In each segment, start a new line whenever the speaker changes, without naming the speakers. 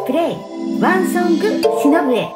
プレイワンソングしのぶえ。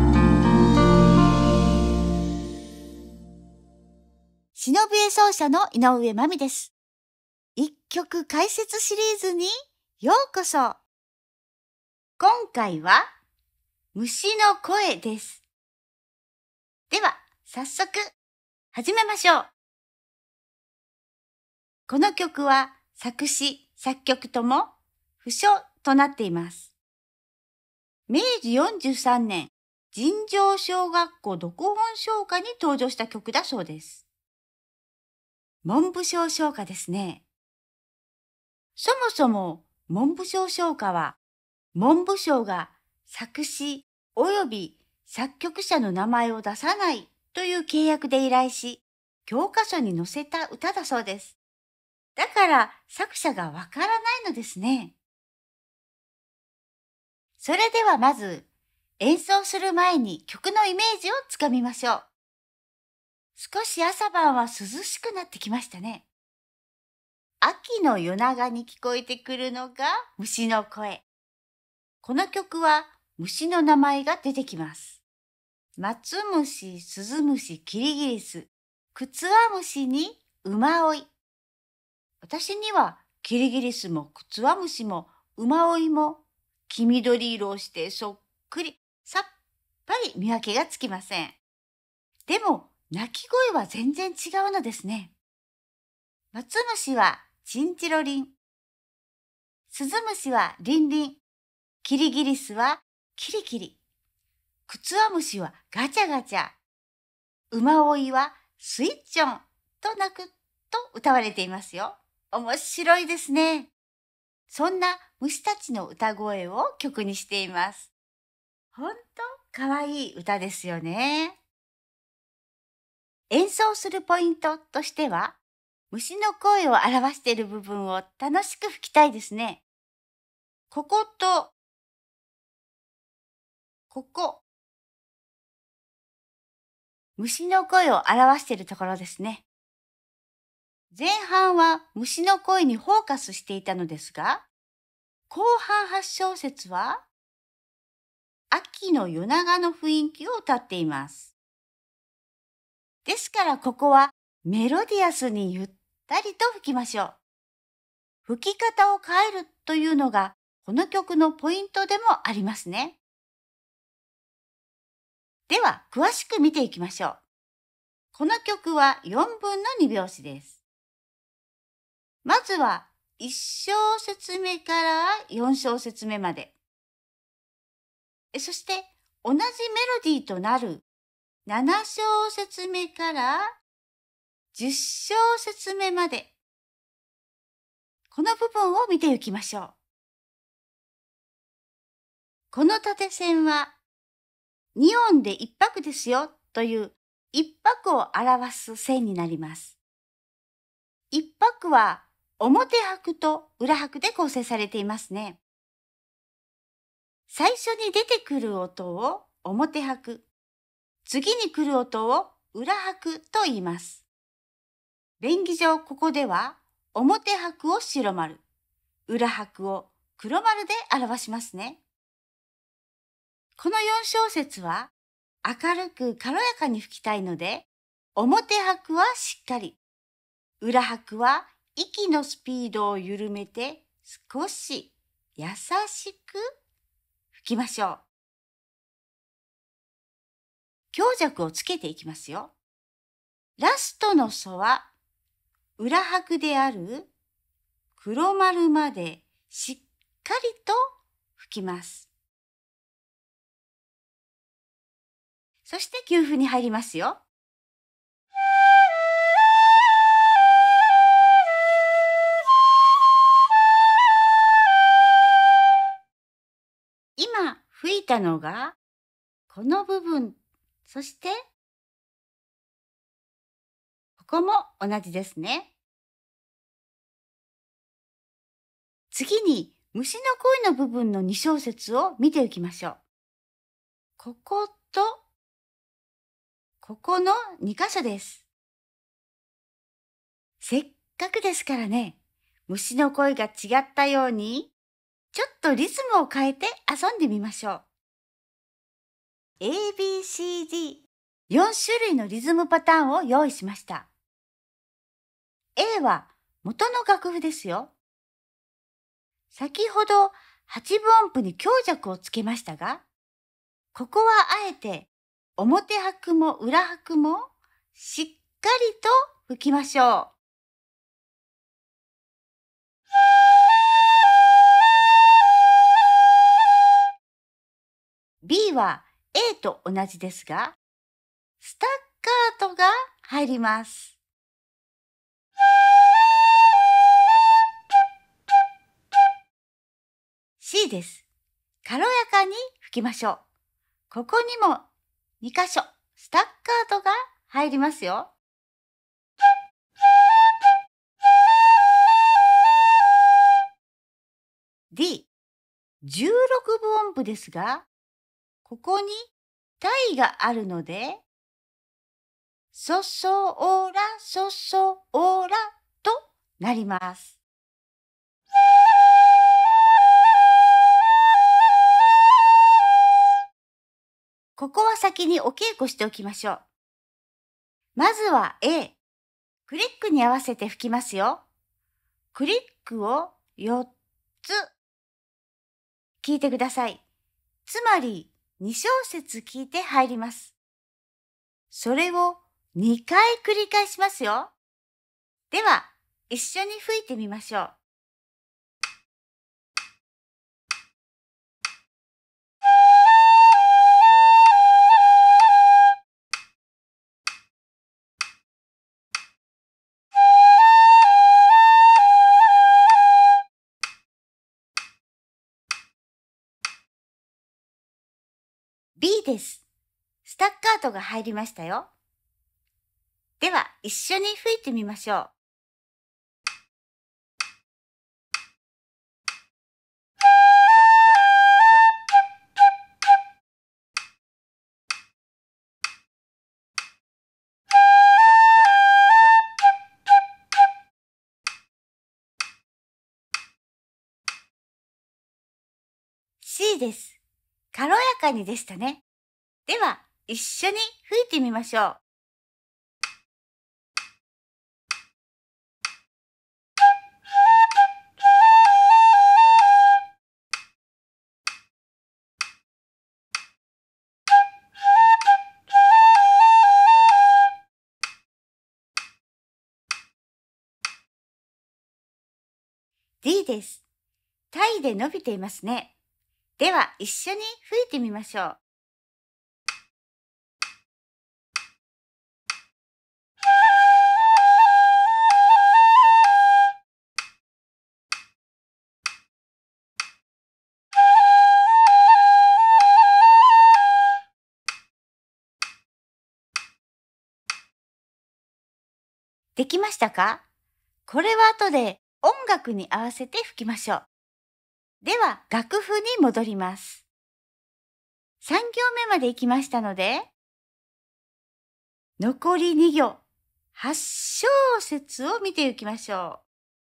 しのぶえ奏者の井上真美です。一曲解説シリーズにようこそ。今回は虫の声です。では早速始めましょう。この曲は作詞作曲とも不詳となっています。明治43年尋常小学校読本唱歌に登場した曲だそうです。文部省唱歌ですね。そもそも文部省唱歌は文部省が作詞及び作曲者の名前を出さないという契約で依頼し、教科書に載せた歌だそうです。だから作者がわからないのですね。それではまず演奏する前に曲のイメージをつかみましょう。少し朝晩は涼しくなってきましたね。秋の夜長に聞こえてくるのが虫の声。この曲は虫の名前が出てきます。マツムシ、スズムシ、キリギリス、クツワムシにウマオイ。私にはキリギリスもクツワムシもウマオイも黄緑色をしてそっくりさっぱり見分けがつきません。でも鳴き声は全然違うのですね。マツムシはチンチロリン。スズムシはリンリン。キリギリスはキリキリ。クツワムシはガチャガチャ。ウマオイはスイッチョンと鳴くと歌われていますよ。面白いですね。そんな虫たちの歌声を曲にしています。ほんとかわいい歌ですよね。演奏するポイントとしては、虫の声を表している部分を楽しく吹きたいですね。こことここ。虫の声を表しているところですね。前半は虫の声にフォーカスしていたのですが、後半8小節は秋の夜長の雰囲気を歌っています。ですからここはメロディアスにゆったりと吹きましょう。吹き方を変えるというのがこの曲のポイントでもありますね。では詳しく見ていきましょう。この曲は4分の2拍子です。まずは1小節目から4小節目まで。そして同じメロディーとなる7小節目から10小節目まで。この部分を見ていきましょう。この縦線は2音で1拍ですよという1拍を表す線になります。1拍は表拍と裏拍で構成されていますね。最初に出てくる音を表拍、次に来る音を裏拍と言います。便宜上ここでは表拍を白丸、裏拍を黒丸で表しますね。この4小節は明るく軽やかに吹きたいので、表拍はしっかり、裏拍は息のスピードを緩めて少し優しく吹きましょう。強弱をつけていきますよ。ラストのソは裏拍である黒丸までしっかりと吹きます。そして休符に入りますよ。今吹いたのがこの部分、そしてここも同じですね。次に虫の声の部分の2小節を見ていきましょう。こことここの2箇所です。せっかくですからね、虫の声が違ったようにちょっとリズムを変えて遊んでみましょう。ABCD4 種類のリズムパターンを用意しました。A は元の楽譜ですよ。先ほど8分音符に強弱をつけましたが、ここはあえて表拍も裏拍もしっかりと吹きましょう。B は A と同じですが、スタッカートが入ります。C です。軽やかに吹きましょう。ここにも2箇所スタッカートが入りますよ。D、16分音符ですが、ここにタイがあるので、ソソオラソソオラとなります。ここは先にお稽古しておきましょう。まずは A、クリックに合わせて吹きますよ。クリックを4つ。聞いてください。つまり2小節聞いて入ります。それを2回繰り返しますよ。では、一緒に吹いてみましょう。B です。スタッカートが入りましたよ。では、一緒に吹いてみましょう。C です。軽やかにでしたね。では、一緒に吹いてみましょう。D です。タイで伸びていますね。では、一緒に吹いてみましょう。できましたか？これは後で音楽に合わせて吹きましょう。では、楽譜に戻ります。3行目まで行きましたので、残り2行、8小節を見ていきましょう。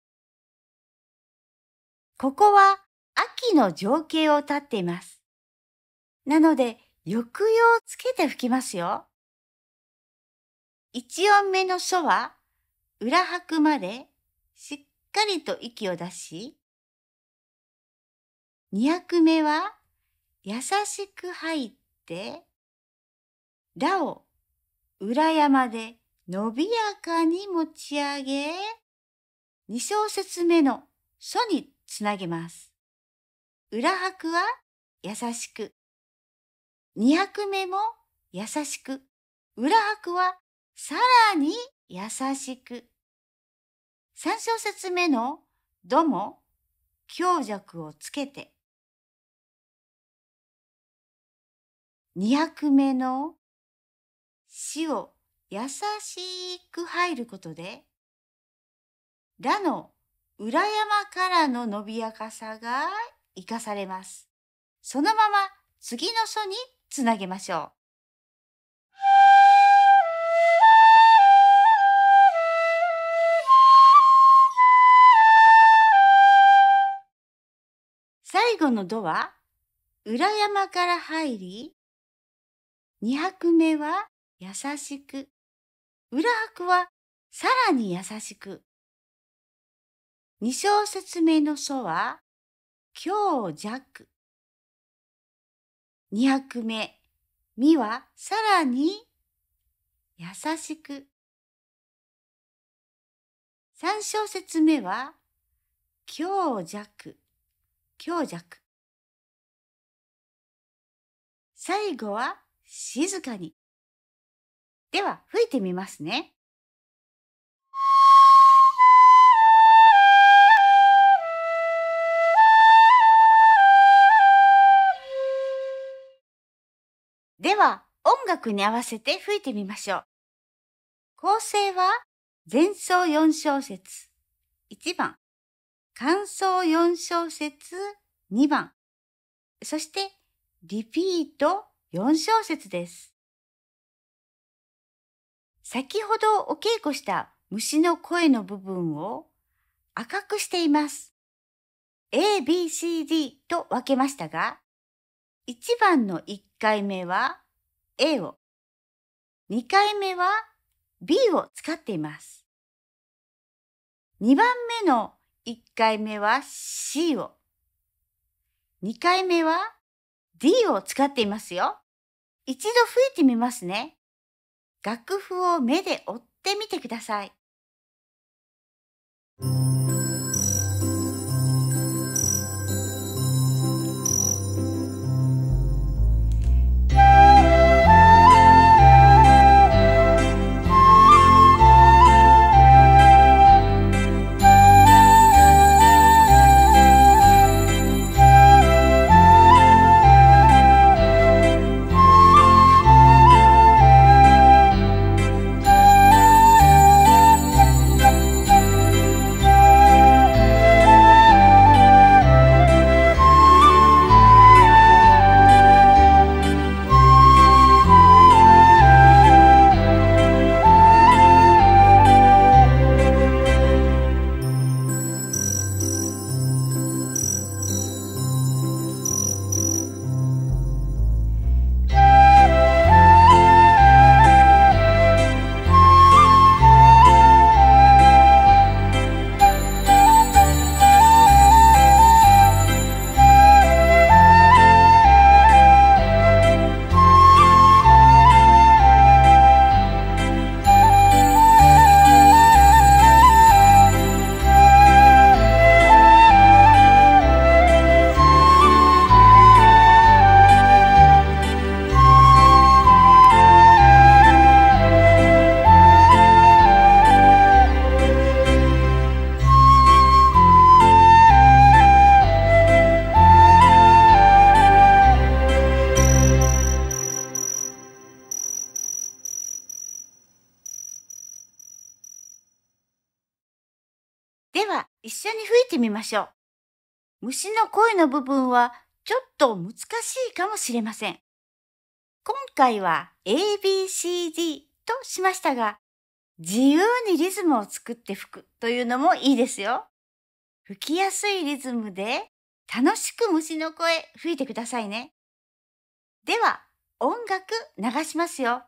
ここは秋の情景を歌っています。なので、抑揚をつけて吹きますよ。1音目のソは裏拍までしっかりと息を出し、2拍目は優しく入って、ラを裏山で伸びやかに持ち上げ、2小節目のソにつなげます。裏拍は優しく、2拍目も優しく、裏拍はさらに優しく。3小節目のドも強弱をつけて、2拍目のシを優しく入ることで、ラの裏山からの伸びやかさが生かされます。そのまま次のソにつなげましょう。最最後のドは裏山から入り、2拍目は優しく、裏拍はさらに優しく。2小節目のソは強弱。2拍目、ミはさらに優しく。3小節目は強弱、強弱。最後は静かに。では吹いてみますね。では音楽に合わせて吹いてみましょう。構成は前奏4小節1番、間奏4小節2番、そしてリピート4小節です。先ほどお稽古した虫の声の部分を赤くしています。A, B, C, D と分けましたが、1番の1回目は A を、2回目は B を使っています。2番目の1回目は C を、2回目は D を使っていますよ。一度吹いてみますね。楽譜を目で追ってみてください。では、一緒に吹いてみましょう。虫の声の部分はちょっと難しいかもしれません。今回は A、B、C、D としましたが、自由にリズムを作って吹くというのもいいですよ。吹きやすいリズムで楽しく虫の声吹いてくださいね。では、音楽流しますよ。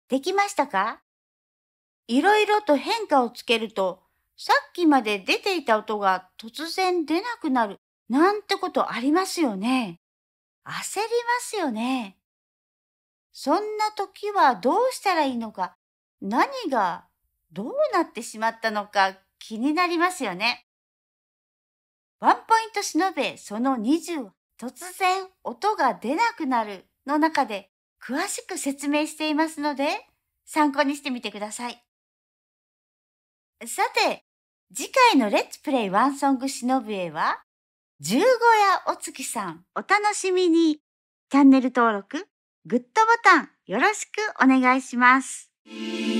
できましたか？いろいろと変化をつけると、さっきまで出ていた音が突然出なくなるなんてことありますよね。焦りますよね。そんな時はどうしたらいいのか、何がどうなってしまったのか気になりますよね。ワンポイントしのべその20、突然音が出なくなるの中で詳しく説明していますので、参考にしてみてください。さて、次回のレッツプレイワンソングしのぶえは、十五夜お月さん、お楽しみに。チャンネル登録、グッドボタンよろしくお願いします。